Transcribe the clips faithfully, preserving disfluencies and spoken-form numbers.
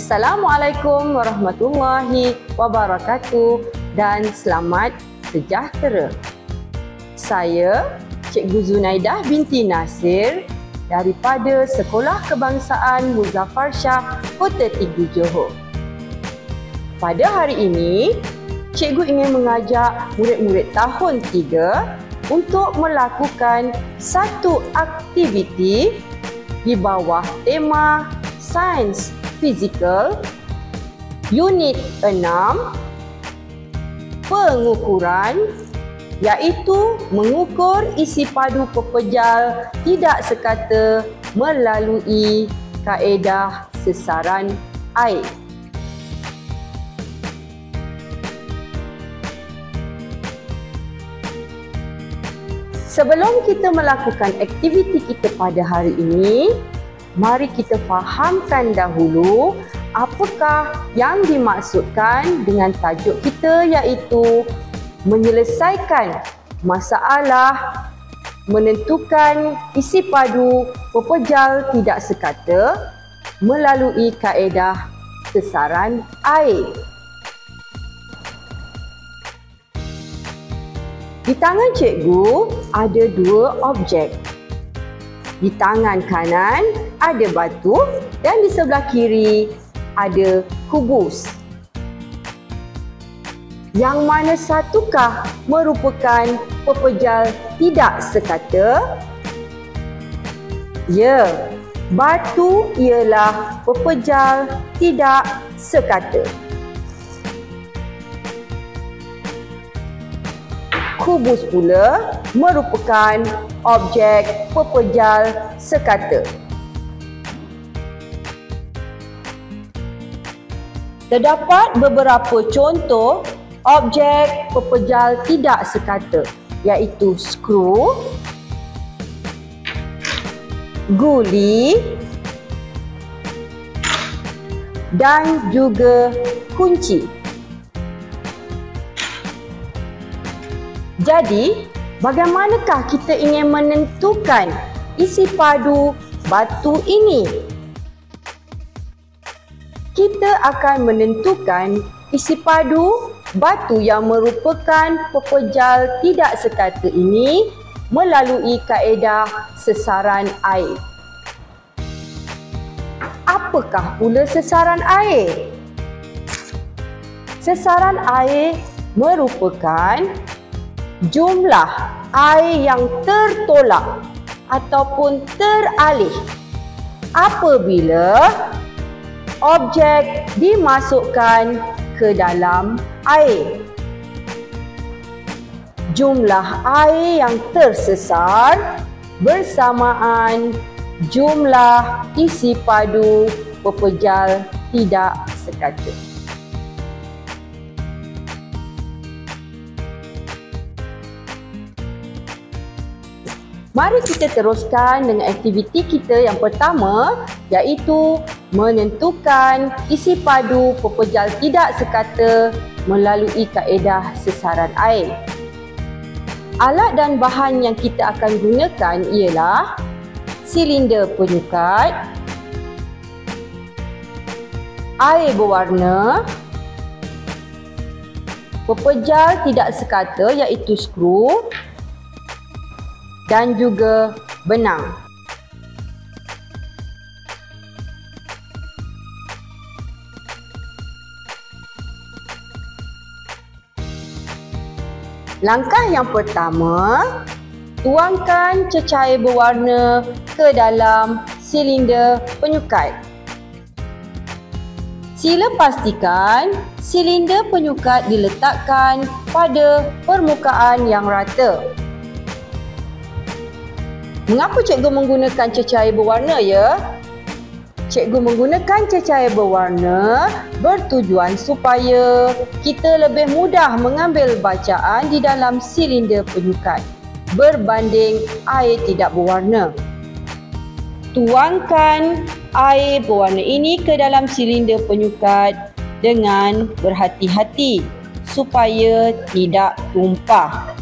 Assalamualaikum warahmatullahi wabarakatuh dan selamat sejahtera. Saya Cikgu Zunaidah binti Nasir daripada Sekolah Kebangsaan Muzaffar Shah, Kota Tinggi, Johor. Pada hari ini, Cikgu ingin mengajak murid-murid tahun tiga untuk melakukan satu aktiviti di bawah tema Sains Fizikal Unit enam pengukuran, iaitu mengukur isi padu pepejal tidak sekata melalui kaedah sesaran air. Sebelum kita melakukan aktiviti kita pada hari ini, mari kita fahamkan dahulu apakah yang dimaksudkan dengan tajuk kita, iaitu menyelesaikan masalah menentukan isi padu pepejal tidak sekata melalui kaedah sesaran air. Di tangan cikgu ada dua objek. Di tangan kanan ada batu dan di sebelah kiri ada kubus. Yang mana satukah merupakan pepejal tidak sekata? Ya, batu ialah pepejal tidak sekata. Kubus pula merupakan objek pepejal sekata. Terdapat beberapa contoh objek pepejal tidak sekata, iaitu skru, guli dan juga kunci. Jadi, bagaimanakah kita ingin menentukan isi padu batu ini? Kita akan menentukan isi padu batu yang merupakan pepejal tidak sekata ini melalui kaedah sesaran air. Apakah pula sesaran air? Sesaran air merupakan jumlah air yang tertolak ataupun teralih apabila objek dimasukkan ke dalam air. Jumlah air yang tersesar bersamaan jumlah isi padu pepejal tidak sekata. Mari kita teruskan dengan aktiviti kita yang pertama, iaitu menentukan isi padu pepejal tidak sekata melalui kaedah sesaran air. Alat dan bahan yang kita akan gunakan ialah silinder penyukat, air berwarna, pepejal tidak sekata iaitu skru dan juga benang. Langkah yang pertama, tuangkan cecair berwarna ke dalam silinder penyukat. Sila pastikan silinder penyukat diletakkan pada permukaan yang rata. Mengapa cikgu menggunakan cecair berwarna ya? Cikgu menggunakan cecair berwarna bertujuan supaya kita lebih mudah mengambil bacaan di dalam silinder penyukat berbanding air tidak berwarna. Tuangkan air berwarna ini ke dalam silinder penyukat dengan berhati-hati supaya tidak tumpah.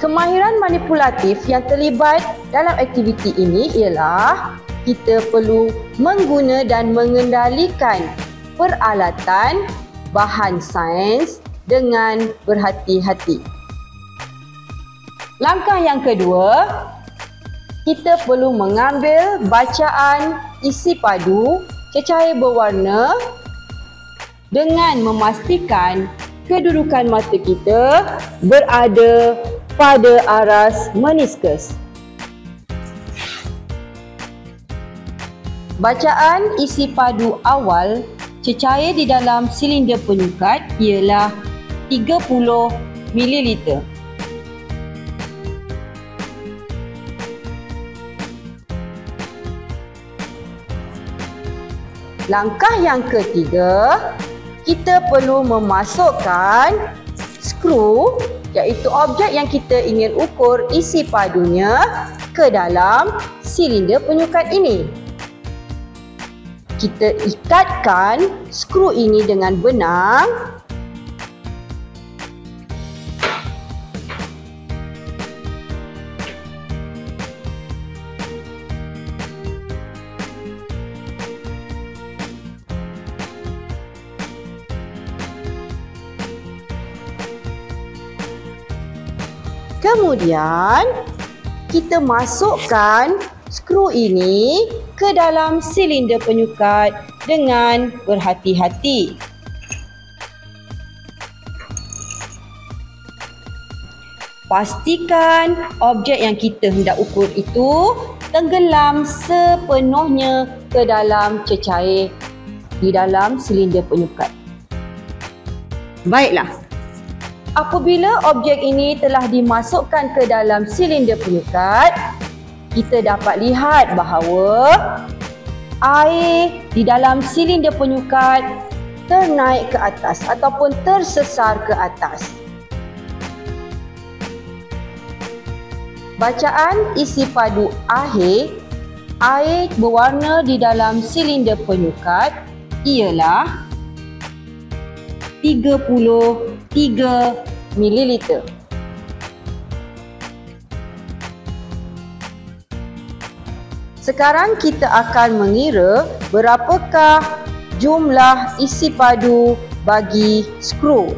Kemahiran manipulatif yang terlibat dalam aktiviti ini ialah kita perlu mengguna dan mengendalikan peralatan bahan sains dengan berhati-hati. Langkah yang kedua, kita perlu mengambil bacaan isi padu cecair berwarna dengan memastikan kedudukan mata kita berada pada aras meniskus. Bacaan isi padu awal cecair di dalam silinder penyukat ialah tiga puluh mililiter. Langkah yang ketiga, kita perlu memasukkan skru, iaitu objek yang kita ingin ukur isi padunya, ke dalam silinder penyukat ini. Kita ikatkan skru ini dengan benang. Kemudian, kita masukkan skru ini ke dalam silinder penyukat dengan berhati-hati. Pastikan objek yang kita hendak ukur itu tenggelam sepenuhnya ke dalam cecair di dalam silinder penyukat. Baiklah. Apabila objek ini telah dimasukkan ke dalam silinder penyukat, kita dapat lihat bahawa air di dalam silinder penyukat ternaik ke atas ataupun tersesar ke atas. Bacaan isi padu akhir air berwarna di dalam silinder penyukat ialah tiga puluh tiga mililiter. Sekarang kita akan mengira berapakah jumlah isi padu bagi skru.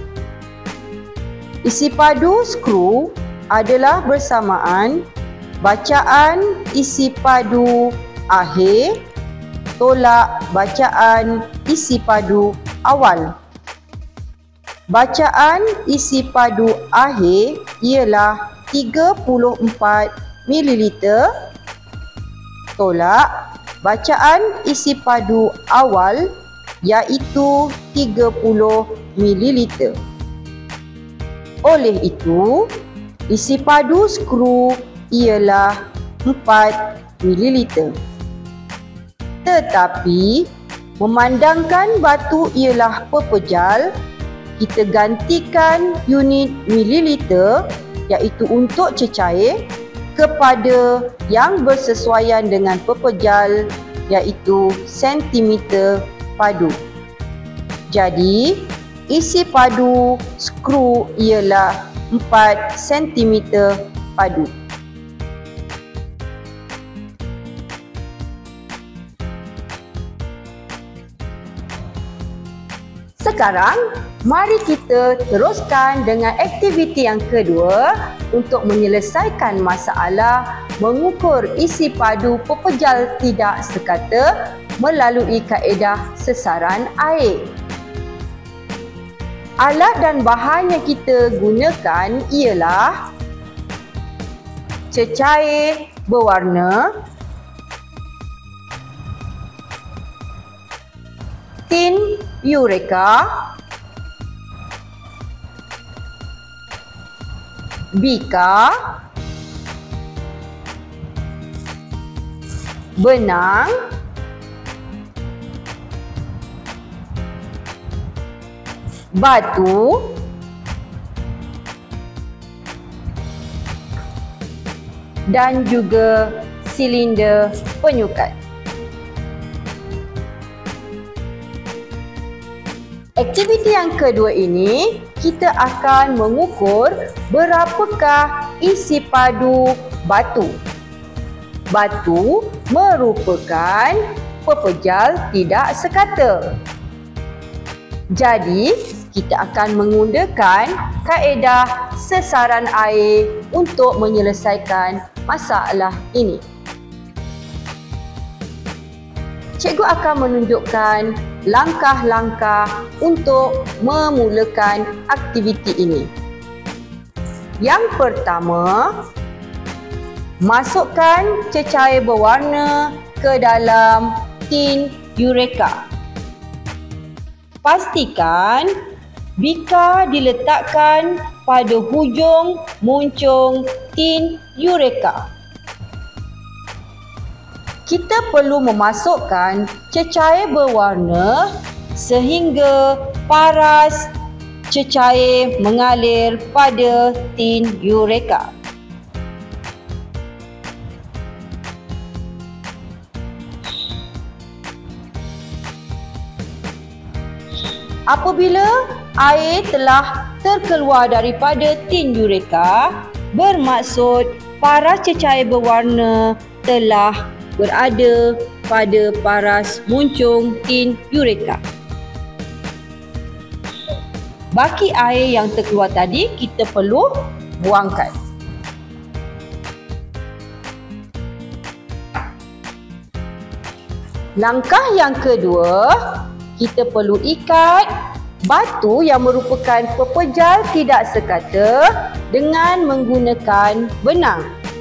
Isi padu skru adalah bersamaan bacaan isi padu akhir tolak bacaan isi padu awal. Bacaan isi padu akhir ialah tiga puluh empat mililiter tolak bacaan isi padu awal iaitu tiga puluh mililiter. Oleh itu, isi padu skru ialah empat mililiter. Tetapi, memandangkan batu ialah pepejal, kita gantikan unit mililiter iaitu untuk cecair kepada yang bersesuaian dengan pepejal iaitu sentimeter padu. Jadi, isi padu skru ialah empat sentimeter padu. Sekarang, mari kita teruskan dengan aktiviti yang kedua untuk menyelesaikan masalah mengukur isi padu pepejal tidak sekata melalui kaedah sesaran air. Alat dan bahan yang kita gunakan ialah cecair berwarna, tin Eureka, bika, benang, batu, dan juga silinder penyukat. Aktiviti yang kedua ini, kita akan mengukur berapakah isi padu batu. Batu merupakan pepejal tidak sekata. Jadi, kita akan menggunakan kaedah sesaran air untuk menyelesaikan masalah ini. Cikgu akan menunjukkan langkah-langkah untuk memulakan aktiviti ini. Yang pertama, masukkan cecair berwarna ke dalam tin Eureka. Pastikan bika diletakkan pada hujung muncung tin Eureka. Kita perlu memasukkan cecair berwarna sehingga paras cecair mengalir pada tin Eureka. Apabila air telah terkeluar daripada tin Eureka, bermaksud paras cecair berwarna telah berada pada paras muncung tin Eureka. Baki air yang terkeluar tadi kita perlu buangkan. Langkah yang kedua, kita perlu ikat batu yang merupakan pepejal tidak sekata dengan menggunakan benang.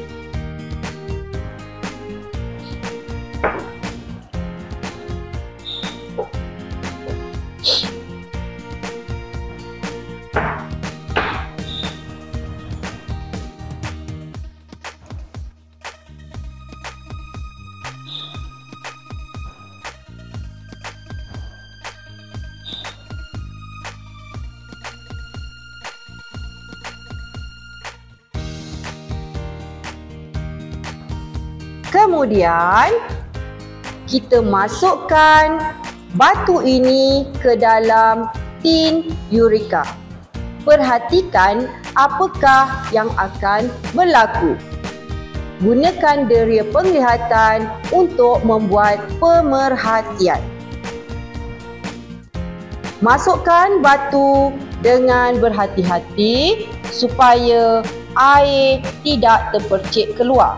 Kemudian, kita masukkan batu ini ke dalam tin Eureka. Perhatikan apakah yang akan berlaku. Gunakan deria penglihatan untuk membuat pemerhatian. Masukkan batu dengan berhati-hati supaya air tidak terpercik keluar.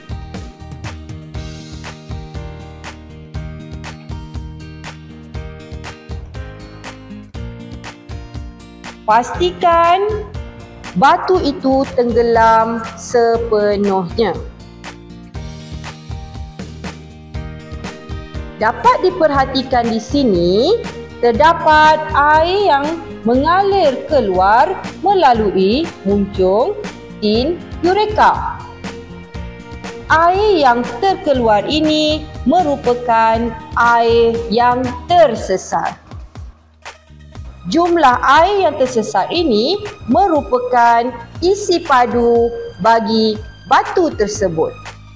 Pastikan batu itu tenggelam sepenuhnya. Dapat diperhatikan di sini, terdapat air yang mengalir keluar melalui muncung tin Eureka. Air yang terkeluar ini merupakan air yang tersesat. Jumlah air yang tersesat ini merupakan isi padu bagi batu tersebut.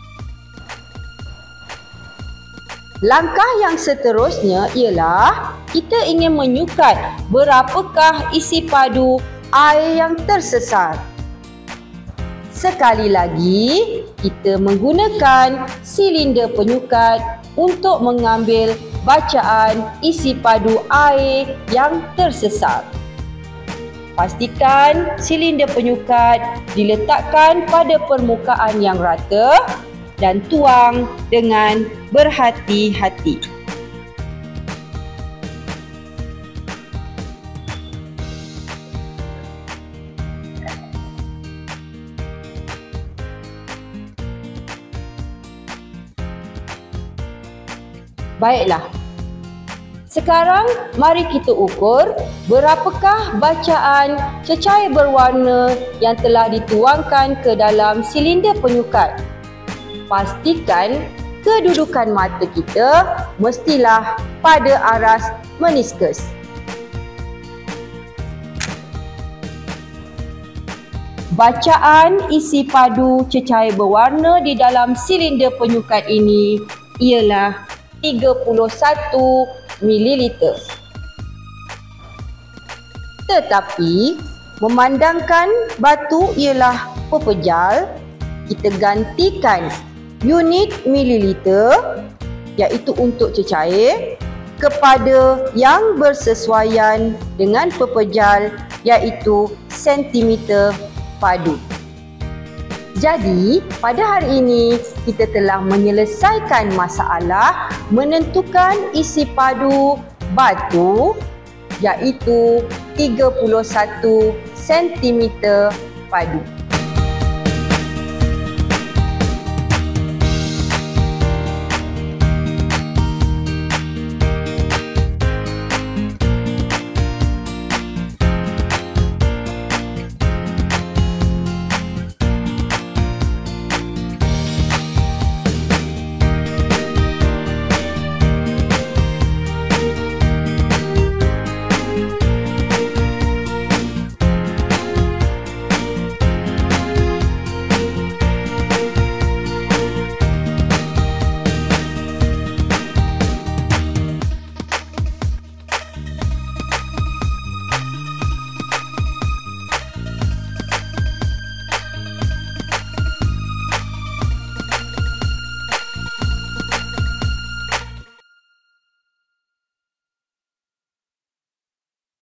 Langkah yang seterusnya ialah kita ingin menyukat berapakah isi padu air yang tersesat. Sekali lagi, kita menggunakan silinder penyukat untuk mengambil bacaan isi padu air yang tersesat. Pastikan silinder penyukat diletakkan pada permukaan yang rata dan tuang dengan berhati-hati. Baiklah. Sekarang mari kita ukur berapakah bacaan cecair berwarna yang telah dituangkan ke dalam silinder penyukat. Pastikan kedudukan mata kita mestilah pada aras meniskus. Bacaan isi padu cecair berwarna di dalam silinder penyukat ini ialah tiga puluh satu mililiter. Tetapi memandangkan batu ialah pepejal, kita gantikan unit mililiter iaitu untuk cecair kepada yang bersesuaian dengan pepejal iaitu sentimeter padu. Jadi, pada hari ini kita telah menyelesaikan masalah menentukan isi padu batu iaitu tiga puluh satu sentimeter padu.